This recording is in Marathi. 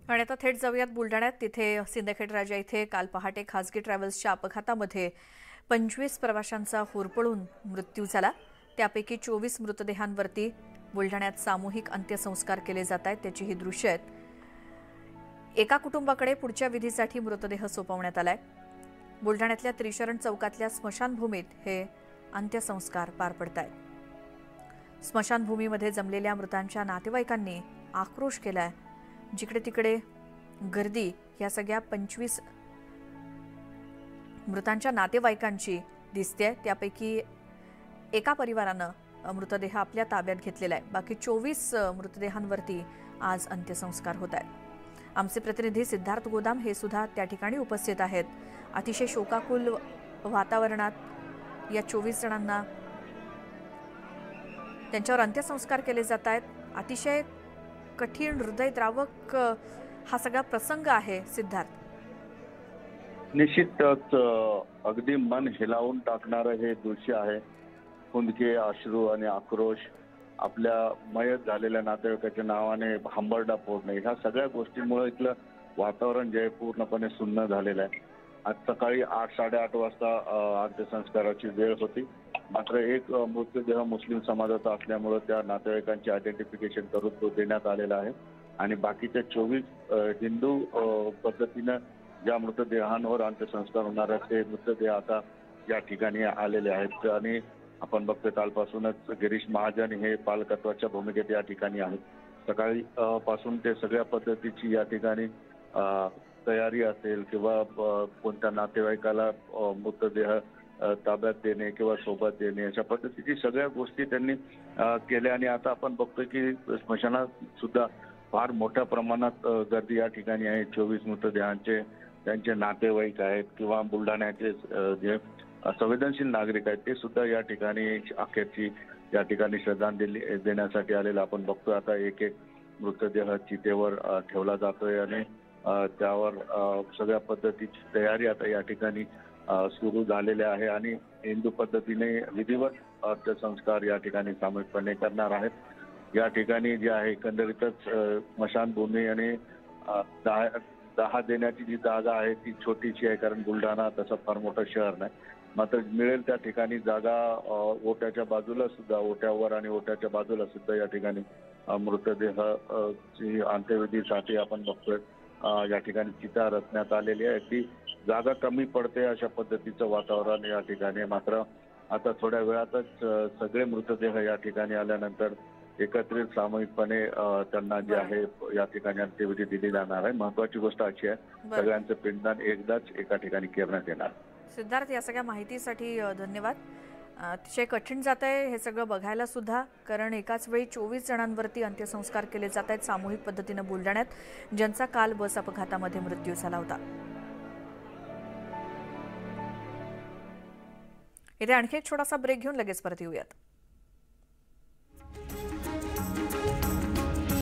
आणि आता थेट जाऊयात बुलढाण्यात। तिथे सिंदखेड राजा इथे काल पहाटे खासगी ट्रॅव्हल्सच्या अपघातामध्ये 25 प्रवाशांचा होरपळून मृत्यू झाला। त्यापैकी 24 मृतदेहांवरती बुलढाण्यात सामूहिक अंत्यसंस्कार केले जात आहेत। त्याची ही दृश्य आहेत। एका कुटुंबाकडे पुढच्या विधीसाठी मृतदेह सोपवण्यात आलाय। बुलढाण्यातल्या त्रिशरण चौकातल्या स्मशानभूमीत हे अंत्यसंस्कार पार पडतायत। स्मशानभूमीमध्ये जमलेल्या मृतांच्या नातेवाईकांनी आक्रोश केलाय। जिकडे तिकडे गर्दी या सगळ्या 25 मृतांच्या नातेवाईकांची दिसते। त्यापैकी एका परिवारानं मृतदेह आपल्या ताब्यात घेतलेला आहे। बाकी 24 मृतदेहांवरती आज अंत्यसंस्कार होत आहेत। आमचे प्रतिनिधी सिद्धार्थ गोदाम हे सुद्धा त्या ठिकाणी उपस्थित आहेत। अतिशय शोकाकुल वातावरणात या 24 जणांना त्यांच्यावर अंत्यसंस्कार केले जात आहेत। अतिशय कठीण हृदयद्रावक हा सगळा प्रसंग आहे सिद्धार्थ। निश्चितच अगदी मन हिलावून टाकणारं हे दृश्य आहे। खुंदके अश्रू आणि आक्रोश, आपल्या मयत झालेल्या नातेवाईकाच्या नावाने हंबरडा फोडणे, ह्या सगळ्या गोष्टींमुळे इथलं वातावरण जे पूर्णपणे सुन्न झालेलं आहे। आज सकाळी 8-8:30 वाजता अंत्यसंस्काराची वेळ होती, मात्र एक मृतदेह मुस्लिम समाजाचा असल्यामुळे त्या नातेवाईकांचे आयडेंटिफिकेशन करून तो देण्यात आलेला आहे आणि बाकीच्या 24 हिंदू पद्धतीनं ज्या मृतदेहांवर अंत्यसंस्कार होणार आहेत ते मृतदेह आता या ठिकाणी आलेले आहेत। आणि आपण बघतोय कालपासूनच गिरीश महाजन हे पालकत्वाच्या भूमिकेत या ठिकाणी आहेत। सकाळी पासून ते सगळ्या पद्धतीची या ठिकाणी तयारी असेल किंवा कोणत्या नातेवाईकाला मृतदेह ताब्यात देणे किंवा सोबत देणे, अशा पद्धतीची सगळ्या गोष्टी त्यांनी केल्या। आणि आता आपण बघतोय की स्मशानात सुद्धा फार मोठ्या प्रमाणात गर्दी या ठिकाणी आहे। 24 मृतदेहांचे त्यांचे नातेवाईक आहेत किंवा बुलढाण्याचे जे संवेदनशील नागरिक आहेत ते सुद्धा या ठिकाणी अखेरची या ठिकाणी श्रद्धांजली देण्यासाठी आलेला आपण बघतोय। आता एक एक मृतदेह चितेवर ठेवला जातोय आणि त्यावर सगळ्या पद्धतीची तयारी आता या ठिकाणी सुरू झालेले आहे आणि हिंदू पद्धतीने विधिवत अंत्यसंस्कार या ठिकाणी सामूहिकपणे करणार आहेत। या ठिकाणी जे आहे एकंदरीतच स्मशानभूमी आणि दहा देण्याची जी जागा आहे ती छोटीशी आहे, कारण बुलढाणा तसं फार मोठं शहर नाही। मात्र मिळेल त्या ठिकाणी जागा ओट्याच्या बाजूला सुद्धा, ओट्यावर आणि ओट्याच्या बाजूला सुद्धा या ठिकाणी मृतदेह ची अंत्यविधीसाठी आपण बघतोय या ठिकाणी चिता रचण्यात आलेली आहे। ती जागा कमी पडते अशा पद्धतीचं वातावरण या ठिकाणी। मात्र आता थोड्या वेळातच सगळे मृतदेह या ठिकाणी आल्यानंतर एकत्रित सामूहिकपणे त्यांना जे आहे या ठिकाणी अंत्यविधी दिली जाणार आहे। महत्वाची गोष्ट अशी आहे सगळ्यांचं पिंडदान एकदाच एका ठिकाणी करण्यात येणार। सिद्धार्थ, या सगळ्या माहितीसाठी धन्यवाद। अतिशय कठीण जात आहे हे सगळं बघायला सुद्धा, कारण एकाच वेळी 24 जणांवरती अंत्यसंस्कार केले जात आहेत सामूहिक पद्धतीनं बुलढाण्यात, ज्यांचा काल बस अपघातामध्ये मृत्यू झाला होता। इथे आणखी एक छोटासा ब्रेक घेऊन लगेच परत येऊयात।